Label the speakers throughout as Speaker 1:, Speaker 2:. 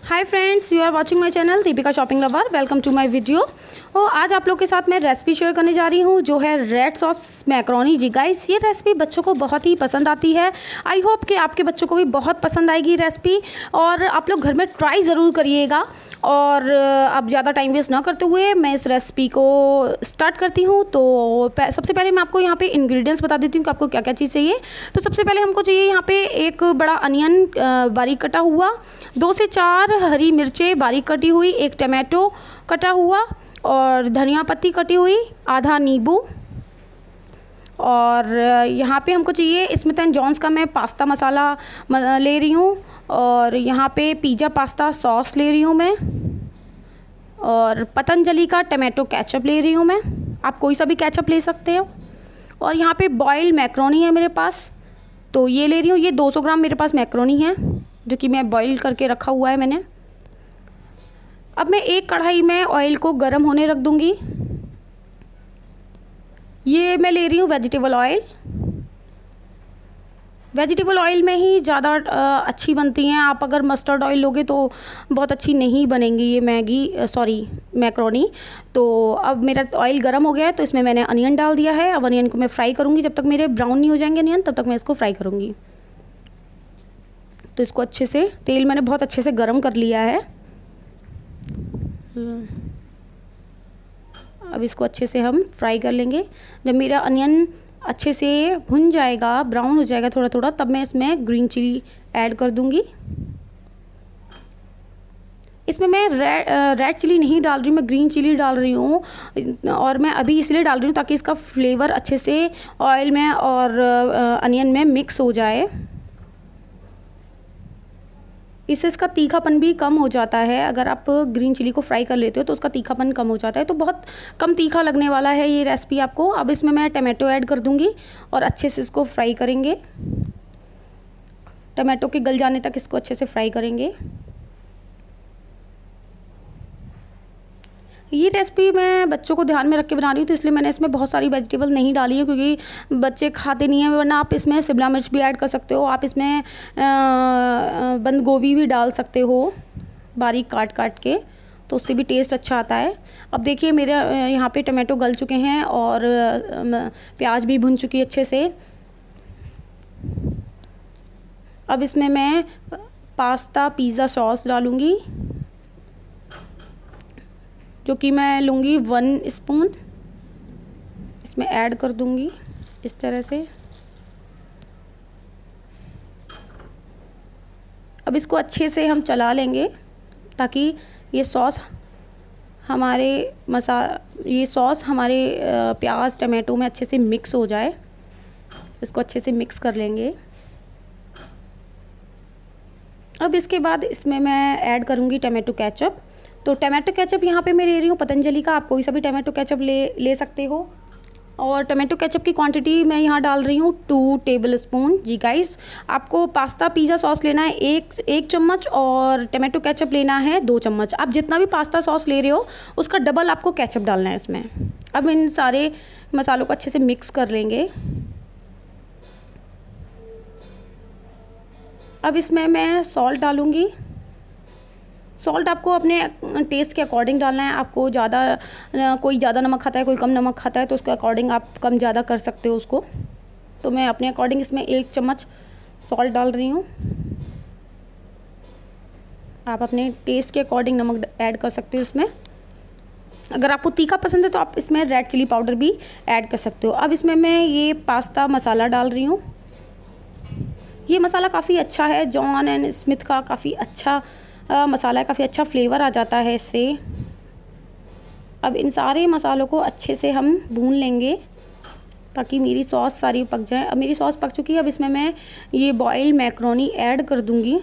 Speaker 1: Hi friends, you are watching my channel Deepika shopping lover. Welcome to my video. और आज आप लोग के साथ मैं रेसिपी शेयर करने जा रही हूँ जो है रेड सॉस मैक्रोनी। जी गाइस, ये रेसिपी बच्चों को बहुत ही पसंद आती है। आई होप कि आपके बच्चों को भी बहुत पसंद आएगी रेसिपी, और आप लोग घर में ट्राई ज़रूर करिएगा। और अब ज़्यादा टाइम वेस्ट ना करते हुए मैं इस रेसिपी को स्टार्ट करती हूँ। तो सबसे पहले मैं आपको यहाँ पे इंग्रेडिएंट्स बता देती हूँ कि आपको क्या क्या चीज़ चाहिए। तो सबसे पहले हमको चाहिए यहाँ पे एक बड़ा अनियन बारीक कटा हुआ, 2 से 4 हरी मिर्चें बारीक कटी हुई, एक टमाटो कटा हुआ, और धनिया पत्ती कटी हुई, आधा नींबू। और यहाँ पे हमको चाहिए स्मिथ एंड जॉन्स का मैं पास्ता मसाला ले रही हूँ, और यहाँ पे पिज़्ज़ा पास्ता सॉस ले रही हूँ मैं, और पतंजलि का टमाटो केचप ले रही हूँ मैं। आप कोई सा भी केचप ले सकते हो। और यहाँ पे बॉइल्ड मैक्रोनी है मेरे पास, तो ये ले रही हूँ। ये 200 ग्राम मेरे पास मैक्रोनी है जो कि मैं बॉईल करके रखा हुआ है मैंने। अब मैं एक कढ़ाई में ऑयल को गर्म होने रख दूँगी। ये मैं ले रही हूँ वेजिटेबल ऑयल। वेजिटेबल ऑयल में ही ज़्यादा अच्छी बनती हैं। आप अगर मस्टर्ड ऑयल लोगे तो बहुत अच्छी नहीं बनेंगी ये मैक्रोनी। तो अब मेरा ऑयल गर्म हो गया है, तो इसमें मैंने अनियन डाल दिया है। अब अनियन को मैं फ्राई करूँगी। जब तक मेरे ब्राउन नहीं हो जाएंगे अनियन, तब तक मैं इसको फ्राई करूँगी। तो इसको अच्छे से, तेल मैंने बहुत अच्छे से गर्म कर लिया है। अब इसको अच्छे से हम फ्राई कर लेंगे। जब मेरा अनियन अच्छे से भुन जाएगा, ब्राउन हो जाएगा थोड़ा थोड़ा, तब मैं इसमें ग्रीन चिली ऐड कर दूंगी। इसमें मैं रेड चिली नहीं डाल रही, मैं ग्रीन चिली डाल रही हूँ। और मैं अभी इसलिए डाल रही हूँ ताकि इसका फ्लेवर अच्छे से ऑयल में और अनियन में मिक्स हो जाए। इससे इसका तीखापन भी कम हो जाता है। अगर आप ग्रीन चिली को फ्राई कर लेते हो तो उसका तीखापन कम हो जाता है। तो बहुत कम तीखा लगने वाला है ये रेसिपी आपको। अब इसमें मैं टमाटो ऐड कर दूंगी और अच्छे से इसको फ्राई करेंगे। टमाटो के गल जाने तक इसको अच्छे से फ्राई करेंगे। ये रेसिपी मैं बच्चों को ध्यान में रख के बना रही हूँ, तो इसलिए मैंने इसमें बहुत सारी वेजिटेबल नहीं डाली है, क्योंकि बच्चे खाते नहीं हैं। वरना आप इसमें शिमला मिर्च भी ऐड कर सकते हो, आप इसमें बंद गोभी भी डाल सकते हो बारीक काट काट के, तो उससे भी टेस्ट अच्छा आता है। अब देखिए मेरे यहाँ पे टमाटो गल चुके हैं और प्याज भी भुन चुकी है अच्छे से। अब इसमें मैं पास्ता पिज़्ज़ा सॉस डालूँगी, जो कि मैं लूँगी 1 स्पून। इसमें ऐड कर दूँगी इस तरह से। अब इसको अच्छे से हम चला लेंगे ताकि ये सॉस हमारे प्याज टमाटो में अच्छे से मिक्स हो जाए। इसको अच्छे से मिक्स कर लेंगे। अब इसके बाद इसमें मैं ऐड करूँगी टमाटो केचप। तो टमाटो केचप यहाँ पे मैं ले रही हूँ पतंजलि का। आप कोई सा भी टमाटो केचप ले सकते हो। और टमाटो केचप की क्वांटिटी मैं यहाँ डाल रही हूँ 2 टेबल स्पून। जी गाइस, आपको पास्ता पिज़्ज़ा सॉस लेना है एक चम्मच, और टमाटो केचप लेना है 2 चम्मच। आप जितना भी पास्ता सॉस ले रहे हो उसका डबल आपको केचप डालना है इसमें। अब इन सारे मसालों को अच्छे से मिक्स कर लेंगे। अब इसमें मैं सॉल्ट डालूँगी। सॉल्ट आपको अपने टेस्ट के अकॉर्डिंग डालना है। आपको कोई ज़्यादा नमक खाता है, कोई कम नमक खाता है, तो उसके अकॉर्डिंग आप कम ज़्यादा कर सकते हो उसको। तो मैं अपने अकॉर्डिंग इसमें 1 चम्मच सॉल्ट डाल रही हूँ। आप अपने टेस्ट के अकॉर्डिंग नमक ऐड कर सकते हो इसमें। अगर आपको तीखा पसंद है तो आप इसमें रेड चिली पाउडर भी ऐड कर सकते हो। अब इसमें मैं ये पास्ता मसाला डाल रही हूँ। ये मसाला काफ़ी अच्छा है, जॉन एंड स्मिथ का काफ़ी अच्छा मसाला है, काफ़ी अच्छा फ्लेवर आ जाता है इससे। अब इन सारे मसालों को अच्छे से हम भून लेंगे ताकि मेरी सॉस सारी पक जाए। अब मेरी सॉस पक चुकी है। अब इसमें मैं ये बॉइल्ड मैक्रोनी ऐड कर दूंगी।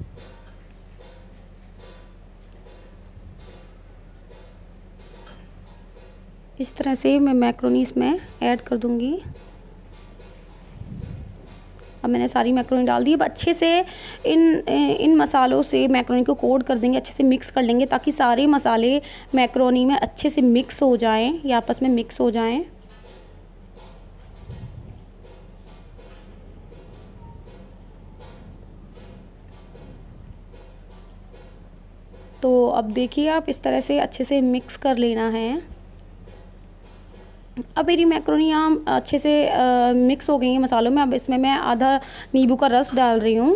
Speaker 1: इस तरह से मैं मैक्रोनी इसमें ऐड कर दूंगी। अब मैंने सारी मैक्रोनी डाल दी। अब अच्छे से इन मसालों से मैक्रोनी को कोट कर देंगे, अच्छे से मिक्स कर लेंगे ताकि सारे मसाले मैक्रोनी में अच्छे से मिक्स हो जाएं, या आपस में मिक्स हो जाएं। तो अब देखिए आप इस तरह से अच्छे से मिक्स कर लेना है। अब मेरी मैक्रोनी यहाँ अच्छे से मिक्स हो गई है मसालों में। अब इसमें मैं आधा नींबू का रस डाल रही हूँ।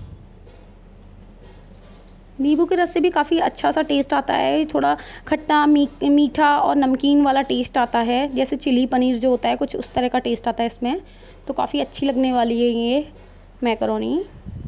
Speaker 1: नींबू के रस से भी काफ़ी अच्छा सा टेस्ट आता है, थोड़ा खट्टा मीठा और नमकीन वाला टेस्ट आता है, जैसे चिली पनीर जो होता है कुछ उस तरह का टेस्ट आता है इसमें। तो काफ़ी अच्छी लगने वाली है ये मैकरोनी।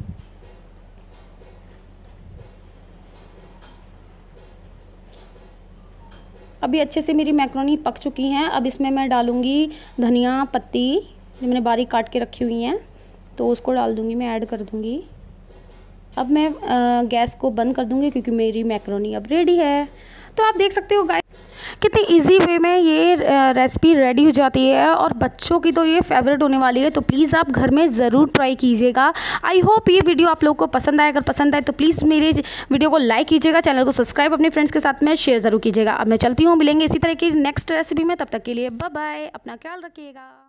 Speaker 1: अभी अच्छे से मेरी मैकरोनी पक चुकी हैं। अब इसमें मैं डालूँगी धनिया पत्ती जो मैंने बारीक काट के रखी हुई हैं, तो उसको डाल दूँगी, मैं ऐड कर दूँगी। अब मैं गैस को बंद कर दूँगी क्योंकि मेरी मैकरोनी अब रेडी है। तो आप देख सकते हो गाइस कितनी इजी वे में ये रेसिपी रेडी हो जाती है और बच्चों की तो ये फेवरेट होने वाली है। तो प्लीज़ आप घर में ज़रूर ट्राई कीजिएगा। आई होप ये वीडियो आप लोगों को पसंद आए। अगर पसंद आए तो प्लीज़ मेरे वीडियो को लाइक कीजिएगा, चैनल को सब्सक्राइब अपने फ्रेंड्स के साथ में शेयर ज़रूर कीजिएगा। अब मैं चलती हूँ, मिलेंगे इसी तरह की नेक्स्ट रेसिपी में। तब तक के लिए बाय बाय, अपना ख्याल रखिएगा।